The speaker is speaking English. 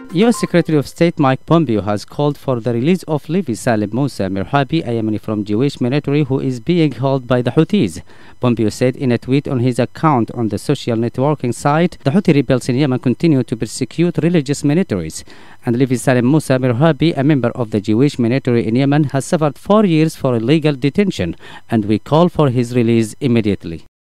U.S. Secretary of State Mike Pompeo has called for the release of Levi Salim Musa Mirhabi, a Yemeni from Jewish military who is being held by the Houthis. Pompeo said in a tweet on his account on the social networking site, the Houthi rebels in Yemen continue to persecute religious minorities. And Levi Salim Musa Mirhabi, a member of the Jewish military in Yemen, has suffered 4 years for illegal detention, and we call for his release immediately.